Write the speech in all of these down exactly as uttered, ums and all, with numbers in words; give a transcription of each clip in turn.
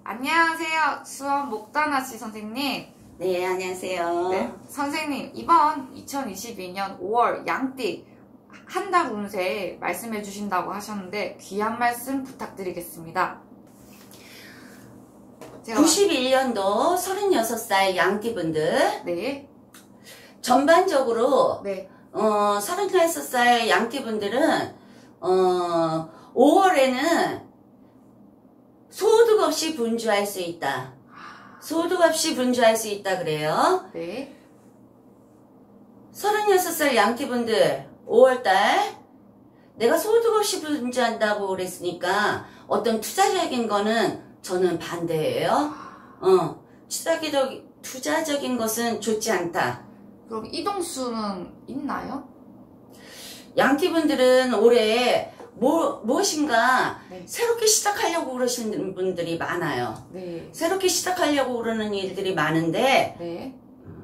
안녕하세요. 수원 목다나씨 선생님. 네, 안녕하세요. 네, 선생님, 이번 이천이십이 년 오월 양띠 한 달 운세 말씀해 주신다고 하셨는데 귀한 말씀 부탁드리겠습니다. 제가 구십일 년도 서른여섯 살 양띠분들 네, 전반적으로 네, 어, 서른여섯 살 양띠분들은 어, 오월에는 소득 없이 분주할 수 있다. 소득 없이 분주할 수 있다 그래요. 네, 서른여섯 살 양띠분들 오월달 내가 소득 없이 분주한다고 그랬으니까 어떤 투자적인 거는 저는 반대예요. 어, 투자적, 투자적인 것은 좋지 않다. 그럼 이동수는 있나요? 양띠분들은 올해 뭐, 무엇인가 네, 새롭게 시작하려고 그러시는 분들이 많아요. 네, 새롭게 시작하려고 그러는 일들이 많은데 네,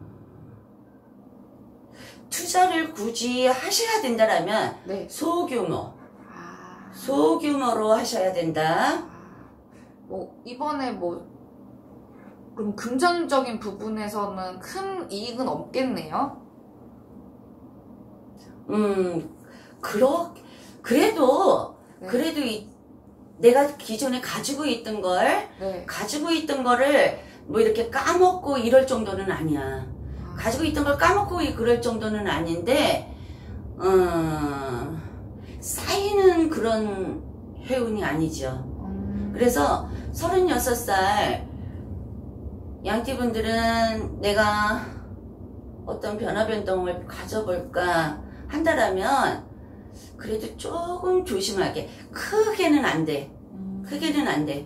투자를 굳이 하셔야 된다라면 네. 소규모, 아, 소규모로 하셔야 된다. 뭐 이번에 뭐 그럼 금전적인 부분에서는 큰 이익은 없겠네요. 음, 그러, 그래도, 네. 그래도 이, 내가 기존에 가지고 있던 걸, 네. 가지고 있던 거를 뭐 이렇게 까먹고 이럴 정도는 아니야. 가지고 있던 걸 까먹고 그럴 정도는 아닌데, 어, 쌓이는 그런 해운이 아니죠. 음, 그래서 서른여섯 살 양띠분들은 내가 어떤 변화 변동을 가져볼까 한다라면 그래도 조금 조심하게, 크게는 안 돼. 음, 크게는 안 돼.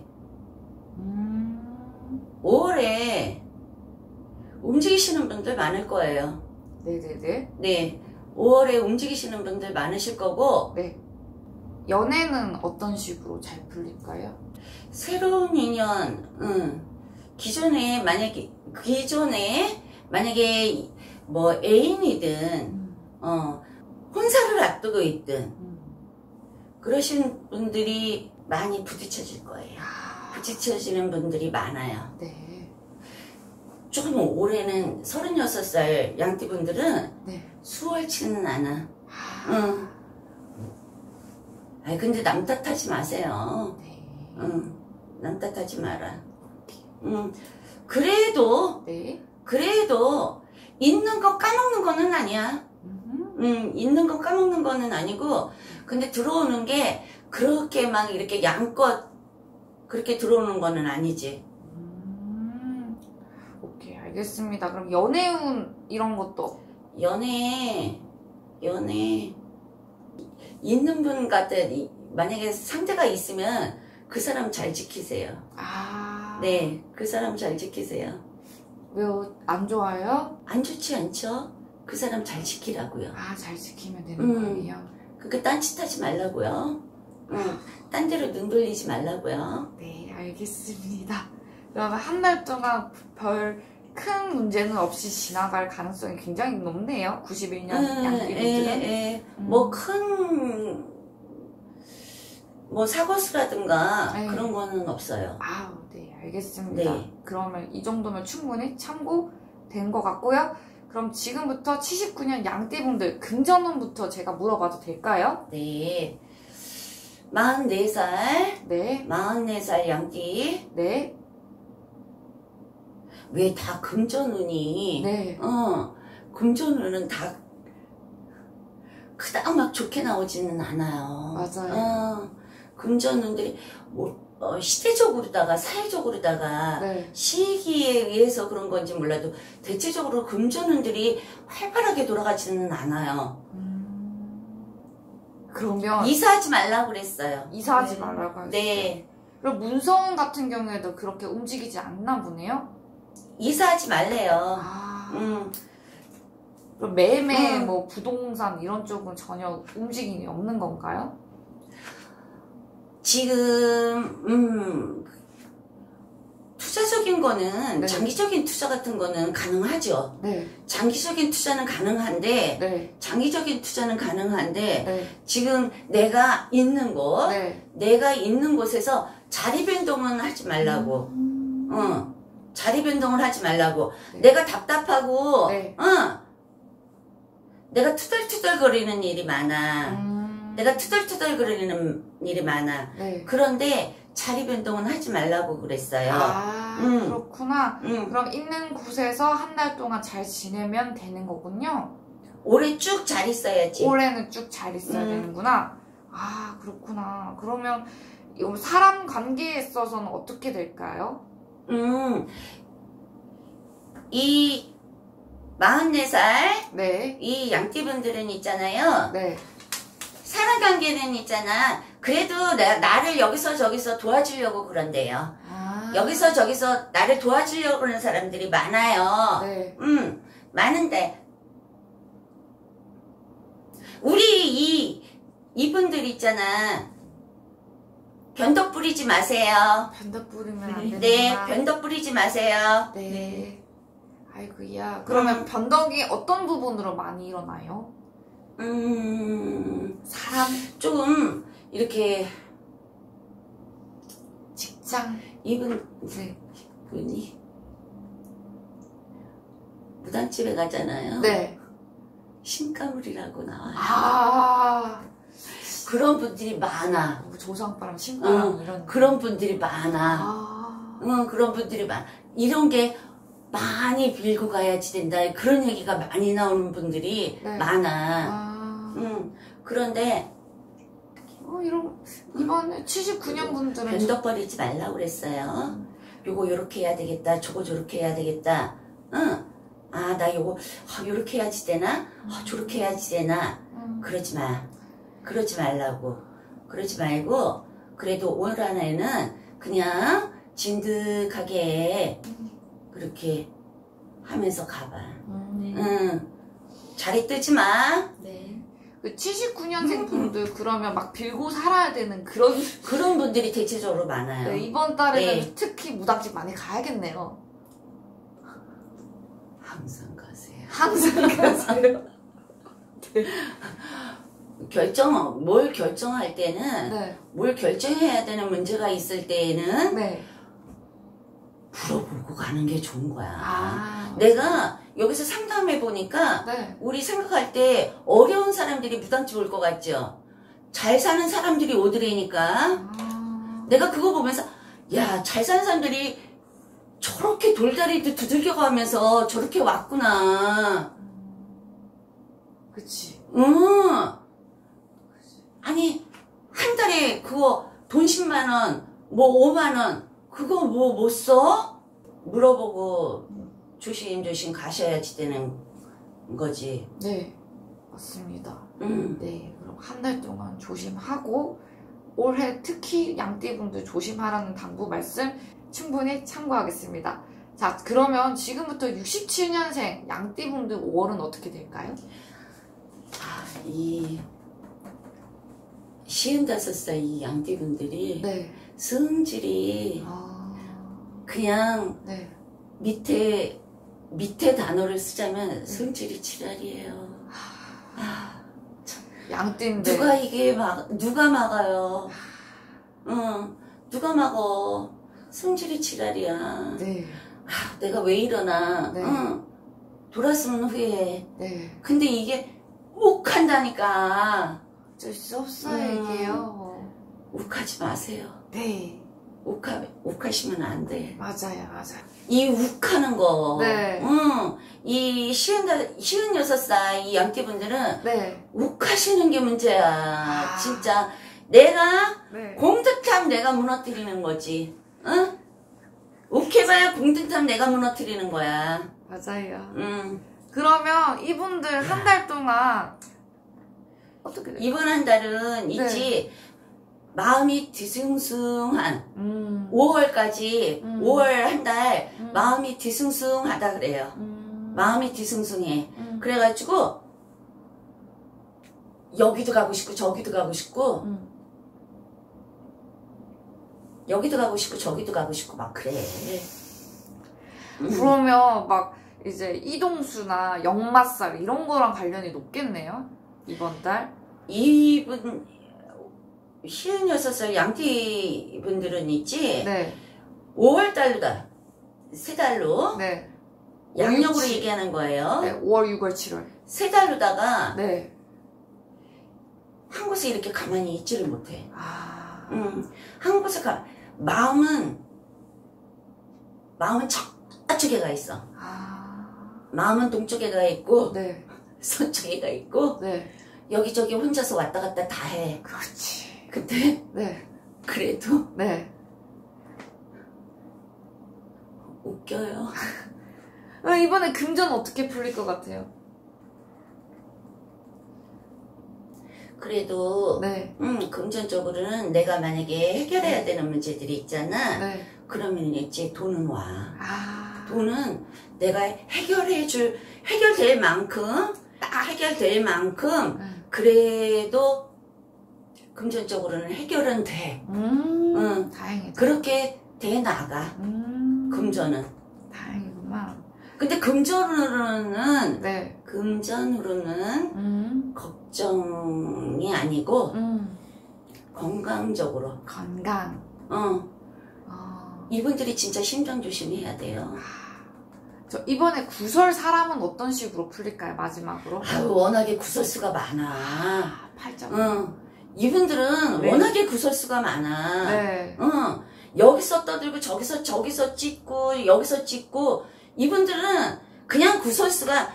음, 오월에 움직이시는 분들 많을 거예요. 네네네. 네, 오월에 움직이시는 분들 많으실 거고, 네. 연애는 어떤 식으로 잘 풀릴까요? 새로운 인연, 응. 기존에 만약에 기존에 만약에 뭐 애인이든 음, 어 혼사를 앞두고 있든 음. 그러신 분들이 많이 부딪혀질 거예요. 아, 부딪혀지는 분들이 많아요. 네. 좀 올해는 서른여섯 살 양띠분들은 네. 수월치는 않아. 아, 응. 아이 근데 남 탓하지 마세요. 네. 응. 남 탓하지 마라. 응. 그래도 네. 그래도 있는 거 까먹는 거는 아니야. 음, 음, 있는 거 까먹는 거는 아니고, 근데 들어오는 게 그렇게 막 이렇게 양껏 그렇게 들어오는 거는 아니지. 음, 오케이, 알겠습니다. 그럼 연애운 이런 것도. 연애, 연애, 있는 분 같아. 이- 만약에 상대가 있으면 그 사람 잘 지키세요. 아, 네, 그 사람 잘 지키세요. 왜요? 안 좋아요? 안 좋지 않죠? 그 사람 잘 지키라고요. 아, 잘 지키면 되는 음. 거예요. 그렇게 딴짓하지 말라고요. 응, 딴 데로 눈 돌리지 말라고요. 네, 알겠습니다. 그러면 한 달 동안 별 큰 문제는 없이 지나갈 가능성이 굉장히 높네요. 구십일 년 양띠분들은. 음. 뭐 큰 뭐 사고수라든가 네. 그런 거는 없어요. 아우, 네, 알겠습니다. 네. 그러면 이 정도면 충분히 참고된 것 같고요. 그럼 지금부터 칠십구 년 양띠분들 금전운부터 제가 물어봐도 될까요? 네. 마흔네 살, 네, 마흔네 살 양띠. 네, 왜 다 금전운이, 네. 어, 금전운은 다 그닥 막 좋게 나오지는 않아요. 맞아요. 어, 금전운들이 뭐, 어, 시대적으로다가 사회적으로다가 네. 시기에 의해서 그런 건지 몰라도 대체적으로 금전운들이 활발하게 돌아가지는 않아요. 음, 그러면 이사하지 말라고 그랬어요. 이사하지 네. 말라고 하셨어요. 네. 그럼 문서운 같은 경우에도 그렇게 움직이지 않나 보네요? 이사하지 말래요. 아, 음, 그럼 매매, 음. 뭐 부동산 이런 쪽은 전혀 움직임이 없는 건가요? 지금, 음, 투자 투자적인 거는 네. 장기적인 투자 같은 거는 가능하죠. 네. 장기적인 투자는 가능한데 네. 장기적인 투자는 가능한데 네. 지금 내가 있는 곳 네. 내가 있는 곳에서 자리 변동은 하지 말라고. 음. 어. 자리 변동을 하지 말라고. 네. 내가 답답하고 네. 어. 내가 투덜투덜 거리는 일이 많아. 음. 내가 투덜투덜 거리는 일이 많아. 네. 그런데 자리 변동은 하지 말라고 그랬어요. 아, 음. 그렇구나. 음. 그럼 있는 곳에서 한 달 동안 잘 지내면 되는 거군요. 올해 쭉 잘 있어야지. 올해는 쭉 잘 있어야 음. 되는구나. 아, 그렇구나. 그러면 이 사람 관계에 있어서는 어떻게 될까요? 음. 이 마흔네 살 네. 이 양띠분들은 있잖아요. 네. 사람 관계는 있잖아. 그래도 나, 나를 여기서 저기서 도와주려고 그런대요. 아. 여기서 저기서 나를 도와주려고 그러는 사람들이 많아요. 네. 음, 많은데 우리 이 이분들 있잖아. 변덕 부리지 마세요. 변덕 부리면 안 되는구나. 네, 변덕 부리지 마세요. 네. 아이고야. 그러면 음. 변덕이 어떤 부분으로 많이 일어나요? 음, 사람, 좀 이렇게 직장. 이분 네. 분이 무당집에 가잖아요. 네. 신가물이라고 나와요. 아. 그런 분들이 많아. 뭐 조상바람, 신바람 응, 이런. 그런 분들이 많아. 아. 응, 그런 분들이 많아. 이런 게 많이 빌고 가야지 된다. 그런 얘기가 많이 나오는 분들이 네. 많아. 아. 응, 그런데 어, 이런, 이번에 칠십구 년 분들은. 변덕 버리지 말라고 그랬어요. 요거 요렇게 해야 되겠다. 저거 저렇게 해야 되겠다. 응. 아, 나 요거 아, 요렇게 해야지 되나? 아, 저렇게 해야지 되나? 음. 그러지 마. 그러지 말라고. 그러지 말고 그래도 올 한 해는 그냥 진득하게 그렇게 하면서 가봐. 음. 응. 자리 뜨지 마. 네. 그 칠십구 년생 분들 그러면 막 빌고 살아야 되는 그런. 그런 분들이 대체적으로 많아요. 네, 이번 달에는 네. 특히 무당집 많이 가야겠네요. 항상 가세요. 항상 가세요. 네. 결정, 뭘 결정할 때는 네. 뭘 결정해야 되는 문제가 있을 때에는 네. 물어보고 가는 게 좋은 거야. 아. 내가 여기서 상담해 보니까 네. 우리 생각할 때 어려운 사람들이 무당집 올 것 같죠? 잘 사는 사람들이 오더래니까 아. 내가 그거 보면서 야, 잘 사는 사람들이 저렇게 돌다리도 두들겨 가면서 저렇게 왔구나. 그치. 응. 아니, 한 달에 그거 돈 십만 원, 뭐 오만 원, 그거 뭐 못 써? 물어보고 조심조심 가셔야지 되는 거지. 네. 맞습니다. 응. 네. 그럼 한 달 동안 조심하고 올해 특히 양띠분들 조심하라는 당부 말씀 충분히 참고하겠습니다. 자, 그러면 지금부터 육십칠 년생 양띠분들 오월은 어떻게 될까요? 아, 이 쉰다섯 살 이 양띠분들이 네. 성질이 아. 그냥 네. 밑에 밑에 단어를 쓰자면 성질이 지랄이에요. 아, 양띠인데. 누가 이게 막 누가 막아요? 응, 누가 막어? 성질이 지랄이야. 네. 아, 내가 왜 이러나? 네. 응, 돌았으면 후회해. 네. 근데 이게 욱한다니까. 어쩔 수 없어요, 음. 이게요. 욱하지 마세요. 네. 욱하, 욱하시면 안 돼. 맞아요, 맞아요. 이 욱하는 거. 네. 응, 이 쉬운, 쉬운 여섯 살 이 양띠분들은 네. 욱하시는 게 문제야. 아. 진짜. 내가 네. 공듯함 내가 무너뜨리는 거지. 응? 욱해봐야 공듯함 내가 무너뜨리는 거야. 맞아요. 응. 그러면 이분들 한 달 동안 어떻게 돼요? 이번 한 달은 네. 있지. 마음이 뒤숭숭한 음. 오월까지 음. 오월 한 달 음. 마음이 뒤숭숭하다 그래요. 음. 마음이 뒤숭숭해. 음. 그래가지고 여기도 가고 싶고 저기도 가고 싶고 음. 여기도 가고 싶고 저기도 가고 싶고 막 그래. 음. 그러면 막 이제 이동수나 역마살 이런 거랑 관련이 높겠네요. 이번 달. 이분 쉰여섯 살 양띠 분들은 있지. 네. 오월 달로다. 세 달로. 네. 양력으로 칠. 얘기하는 거예요. 네. 오월, 유월, 칠월. 세 달로다가 네. 한 곳에 이렇게 가만히 있지를 못해. 아. 음, 한 곳에 가. 마음은 마음은 저쪽에 가 있어. 아. 마음은 동쪽에 가 있고 네. 서쪽에 가 있고 네. 여기저기 혼자서 왔다 갔다 다 해. 그렇지. 근데 네. 그래도 네. 웃겨요. 아, 이번에 금전 어떻게 풀릴 것 같아요? 그래도 네. 음, 금전적으로는 내가 만약에 해결해야 되는 문제들이 있잖아. 네. 그러면 이제 돈은 와. 아. 돈은 내가 해결해 줄, 해결될 만큼, 딱 해결될 만큼, 네. 그래도 금전적으로는 해결은 돼. 음. 응. 다행이다. 그렇게 돼 나가. 음. 금전은. 다행이구만. 근데 금전으로는, 네. 금전으로는 음. 걱정이 아니고, 음. 건강적으로. 건강. 어. 어. 이분들이 진짜 심장 조심해야 돼요. 저 이번에 구설 사람은 어떤 식으로 풀릴까요? 마지막으로. 아유, 워낙에 구설수가 많아. 아, 팔자. 응. 이분들은 네. 워낙에 구설수가 많아. 네. 응. 여기서 떠들고 저기서 저기서 찍고 여기서 찍고 이분들은 그냥 구설수가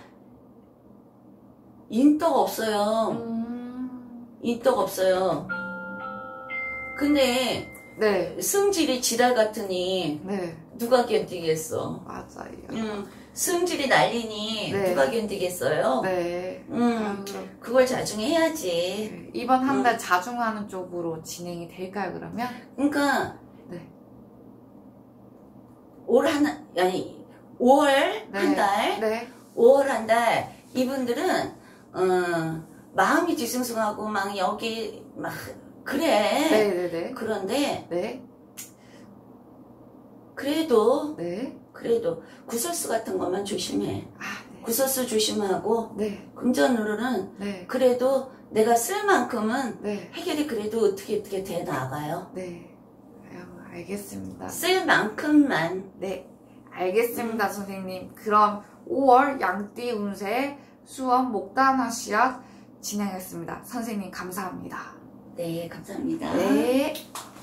인덕 없어요. 음. 인덕 없어요. 근데 네. 승질이 지랄 같으니 네. 누가 견디겠어. 맞아요. 응. 승질이 날리니 네. 누가 견디겠어요. 네. 응. 아유, 그걸 자중해야지. 네. 이번 한 달 음. 자중하는 쪽으로 진행이 될까요, 그러면? 그러니까 네. 올 한, 아니, 오월 네. 한 달, 네. 오월 한 달, 이분들은, 어, 마음이 뒤숭숭하고, 막, 여기, 막, 그래. 네네네. 그런데, 네. 그래도, 네. 그래도, 구설수 같은 것만 조심해. 아, 네. 구설수 조심하고, 네. 금전으로는, 네. 그래도 내가 쓸 만큼은 네. 해결이 그래도 어떻게 어떻게 돼 나가요. 네. 아유, 알겠습니다. 쓸 만큼만. 네. 알겠습니다, 선생님. 그럼 오월 양띠 운세 수원 목단화 씨앗 진행했습니다. 선생님 감사합니다. 네, 감사합니다. 네.